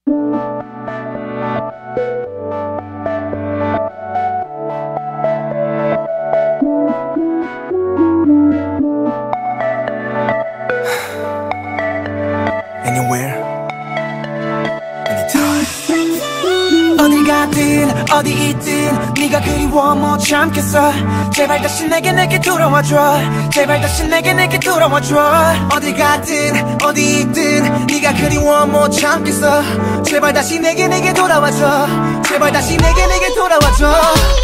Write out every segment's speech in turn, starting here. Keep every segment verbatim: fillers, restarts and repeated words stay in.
Anywhere, anytime. 어딜 가든 어디 있든 네가 그리워 못 참겠어. 제발 다시 내게 내게 돌아와줘. 제발 다시 내게 내게 돌아와줘. 어딜 가든 어디 있든 네가 그리워 못 참겠어. 제발 다시 내게 내게 돌아와줘. 제발 다시 내게 내게 돌아와줘.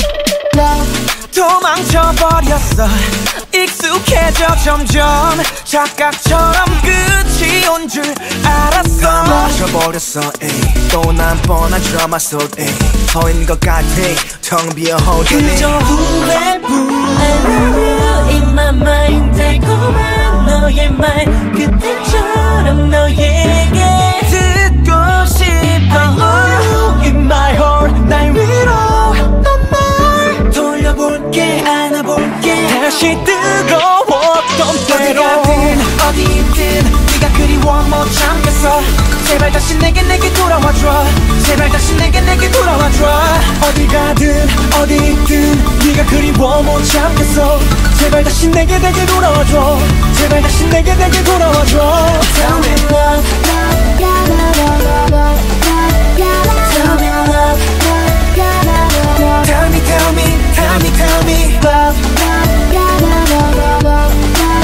도망쳐버렸어. 익숙해져 점점 착각처럼 끝이 온 줄 알았어. 맞춰버렸어 또 난 뻔한 드라마 속 서 있는 것 같아 텅 비어 호전해. 그저 후회뿐 I love you in my mind. 달콤한 너의 말 그때처럼 너에게 듣고 싶어. I love you in my heart. 날 위로했던 말 돌려볼게 안아볼게 다시 뜨거웠던 때로. 어디 가든 어디 있든 네가 그리워 못 참겠어. 제발 다시 내게 내게 돌아와줘. 제발 다시 내게 내게 돌아와줘. 어디 가든 어디 있든 네가 그리워 못 참겠어. 제발 다시 내게 내게 돌아와줘. 제발 다시 내게 내게 돌아와줘. Tell me love, love, love, love, love, tell me love, love, love, love, Tell me tell me tell me tell me love, love, love, love, love,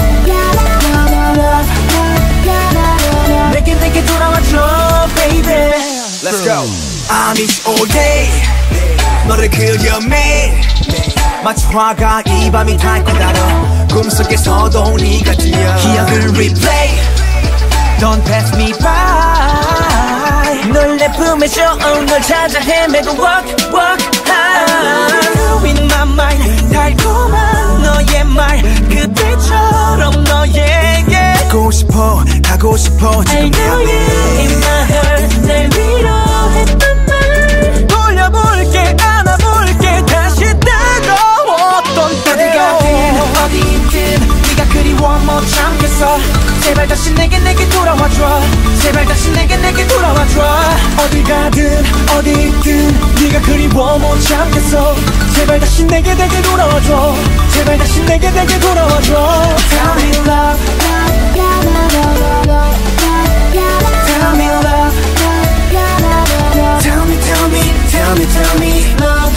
내게 내게 돌아와줘 baby. Let's go. I need you all day. 너를 그려 매일 마치 화가 이 밤이 달 거다로 꿈속에서도 네가 뛰어 기억을 replay. Don't pass me by. 널 내 품에 줘. 널 찾아 헤매고 walk walk high. You in my mind. 달콤한 너의 말 그때처럼 너에게 가고 싶어 가고 싶어 I 지금 know you in my heart. 날 위로했던 말 돌려볼게 안아볼게 다시 뜨거웠던 때로. 어디 가든 어디 있든 네가 그리워 못 참겠어. 제발 다시 내게 내게 돌아와줘. 제발 다시 내게 내게 돌아와줘. 어디 가든 어디 있든 네가 그리워 못 참겠어. 제발 다시 내게 내게 돌아와줘. 제발 다시 내게 내게 돌아와줘. Tell me love, love, love, love, love, tell me love, love, tell me tell me tell me tell me love,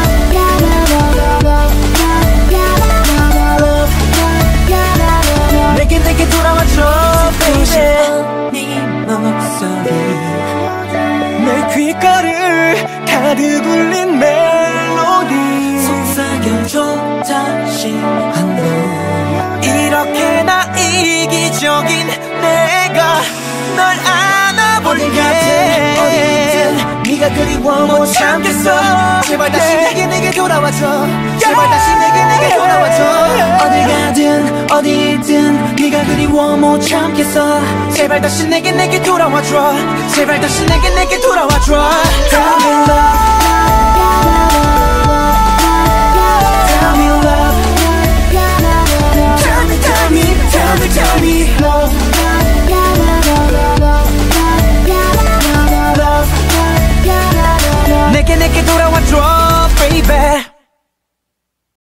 내게 내게 돌아와줘 baby. 네 목소리 내 귓가를 가득 울린 멜로디 속삭여줘 다시 한번. 이렇게나 이기적인 내가 널 안아볼게. 네가 그리워 못 참겠어. 제발 다시 내게 내게 돌아와줘. 제발 다시 내게 내게 돌아와줘. 어디 가든 어디 있든 네가 그리워 못 참겠어. 제발 다시 내게 내게 돌아와줘. 제발 다시 내게 내게 돌아와줘. Tell me love